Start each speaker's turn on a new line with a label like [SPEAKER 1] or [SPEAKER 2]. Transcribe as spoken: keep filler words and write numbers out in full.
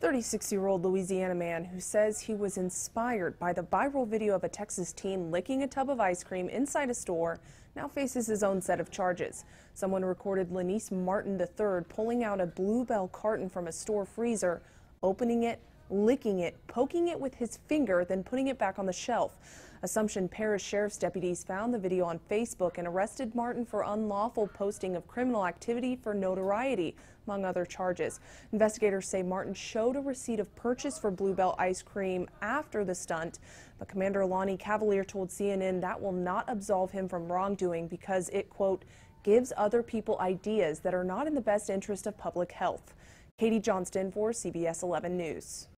[SPEAKER 1] thirty-six-year-old Louisiana man who says he was inspired by the viral video of a Texas teen licking a tub of ice cream inside a store now faces his own set of charges. Someone recorded Lanice Martin the third pulling out a Bluebell carton from a store freezer, opening it, licking it, poking it with his finger, then putting it back on the shelf. Assumption Parish Sheriff's deputies found the video on Facebook and arrested Martin for unlawful posting of criminal activity for notoriety, among other charges. Investigators say Martin showed a receipt of purchase for Bluebell ice cream after the stunt, but Commander Lonnie Cavalier told C N N that will not absolve him from wrongdoing because it, quote, gives other people ideas that are not in the best interest of public health. Katie Johnston for C B S eleven News.